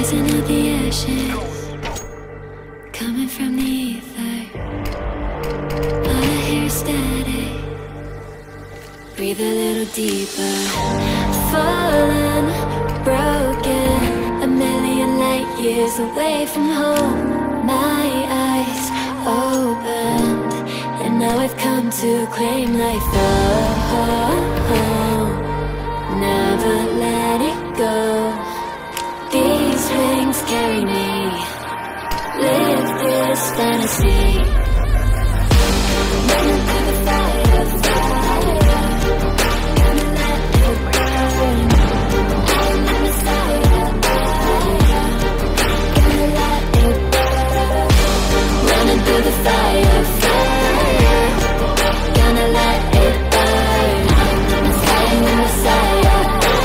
Rising out the ashes, coming from the ether. All I hear is static. Breathe a little deeper. Fallen, broken, a million light years away from home. My eyes opened, and now I've come to claim life. Never let it go. These wings carry me. Live this fantasy. Running through the fire, fire. Gonna let it burn. I'm the Messiah. Gonna let it burn. Running through the fire, fire. Gonna let it burn. I'm the Messiah.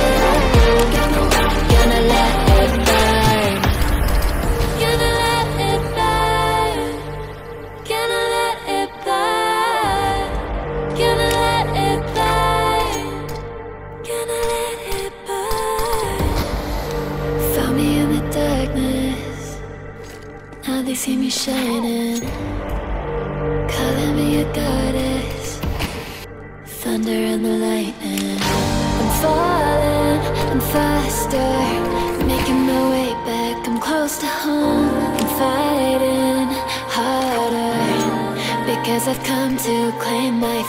Gonna let it burn. Gonna let it burn. Gonna let it burn. Gonna let it burn. Gonna let it burn. Found me in the darkness. Now they see me shining. Calling me a goddess. Thunder and the lightning. I'm falling, I'm faster. Making my way back, I'm close to home. I'm fighting harder, because I've come to claim my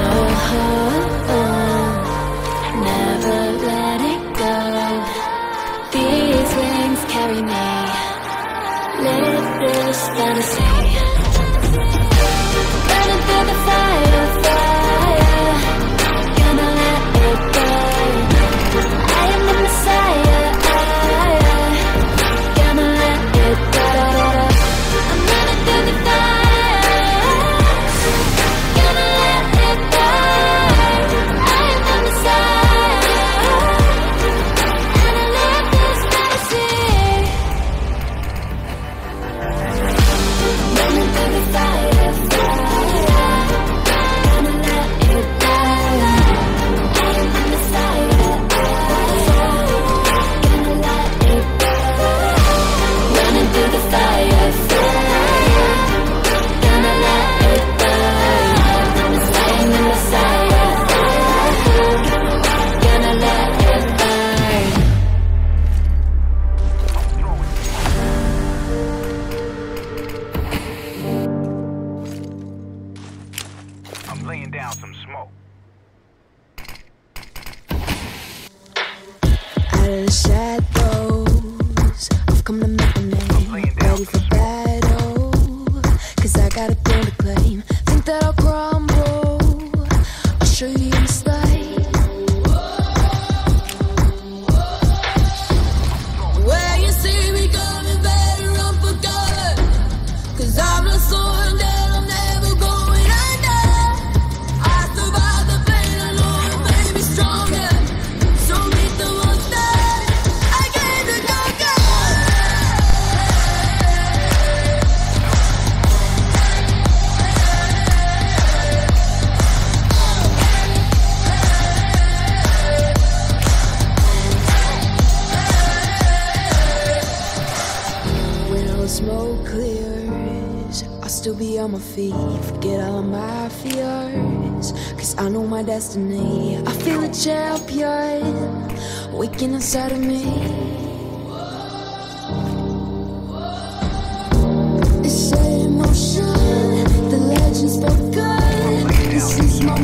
throne. Never let it go. These wings carry me. Live this fantasy. Running through the fire, fire. Gonna let it burn. I am the Messiah. Gonna let it burn. I'm running through the fire. Gonna let it burn. I am the Messiah. Gonna let this fantasy. Running through the fire, fire. Gonna let it burn. I am the Messiah. Gonna let it burn. Running through the fire, fire. Gonna let it burn. I am the Messiah. Gonna let it burn. I'm laying down some smoke. Out of the shadows, I've come to make a name. Ready for battle, 'cause I got a throne to claim. Think that I'll crumble, I'll show you your mistake. Where you see me coming, better run for cover, 'cause I'm not slowing down, I'm never going under. I survived the pain, I know it made me stronger. So meet the monster, I came to conquer. When all the smoke clears, I'll still be on my feet. Forget all of my fears, 'cause I know my destiny. I feel a champion waking inside of me. It's set in motion, the legends spoken. This is my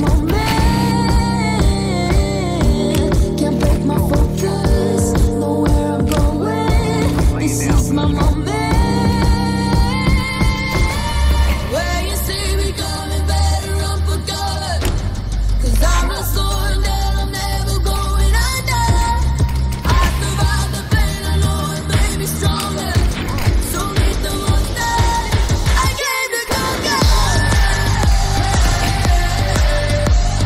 moment. Can't break my focus, know where I'm going. This is my moment. Where you see me coming, better run for cover, 'cause I'm not slowing down, I'm never going under. I survived the pain, I know it made me stronger. So meet the monster, I came to conquer.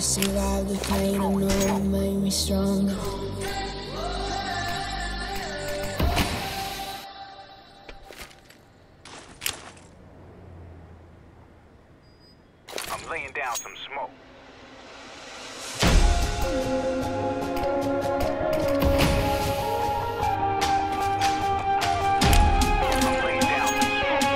survived the pain, I know it made me stronger. I'm laying down some smoke. I'm laying down some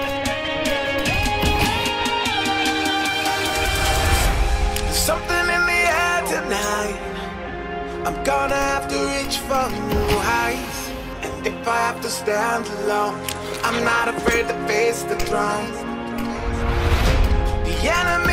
smoke. Something in the air tonight. I'm gonna have to reach for new heights. And if I have to stand alone, I'm not afraid to face the throne. The enemy